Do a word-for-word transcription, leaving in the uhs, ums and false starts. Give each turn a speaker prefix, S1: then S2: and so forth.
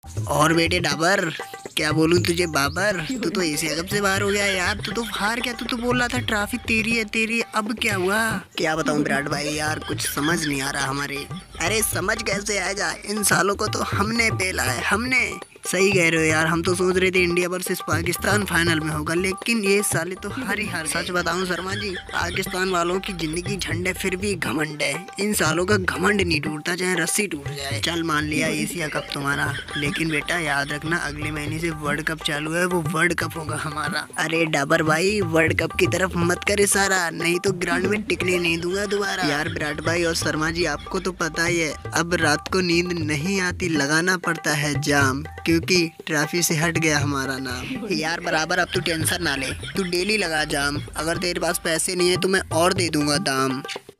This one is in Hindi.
S1: और बेटे डाबर, क्या बोलूं तुझे बाबर, तू तो एशिया कप से बाहर हो गया यार। तू तो हार गया। तू तो बोल रहा था ट्रॉफी तेरी है तेरी है, अब क्या हुआ? क्या बताऊं विराट भाई यार, कुछ समझ नहीं आ रहा हमारे। अरे समझ कैसे आएगा, इन सालों को तो हमने पेला है, हमने। सही कह रहे हो यार, हम तो सोच रहे थे इंडिया वर्सेस पाकिस्तान फाइनल में होगा, लेकिन ये साले तो हार ही हार। सच बताऊं शर्मा जी, पाकिस्तान वालों की जिंदगी झंड है फिर भी घमंड है। इन सालों का घमंड नहीं टूटता चाहे रस्सी टूट जाए। चल मान लिया एशिया कप तुम्हारा, लेकिन बेटा याद रखना अगले महीने से वर्ल्ड कप चालू है, वो वर्ल्ड कप होगा हमारा। अरे डाबर भाई, वर्ल्ड कप की तरफ मत कर इशारा, नहीं तो ग्राउंड में टिकने नहीं दूंगा दोबारा। यार विराट भाई और शर्मा जी, आपको तो पता ही है, अब रात को नींद नहीं आती, लगाना पड़ता है जाम, क्योंकि ट्रॉफी से हट गया हमारा नाम। यार बराबर, अब तू टेंशन ना ले, तू डेली लगा जाम। अगर तेरे पास पैसे नहीं है तो मैं और दे दूंगा दाम।